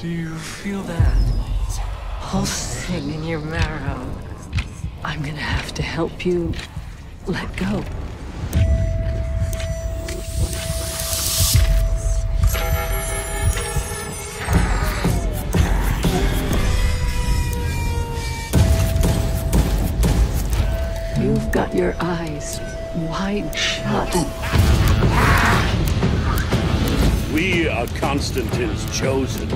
Do you feel that pulsing in your marrow? I'm gonna have to help you let go. You've got your eyes wide shut. We are Constantine's chosen.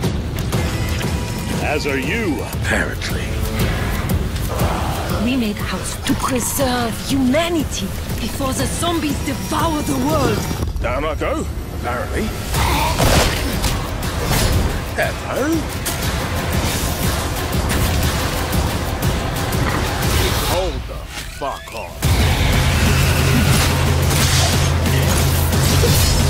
As are you, apparently. We made Haus to preserve humanity before the zombies devour the world. Down I go, apparently. Hello? Hold the fuck on.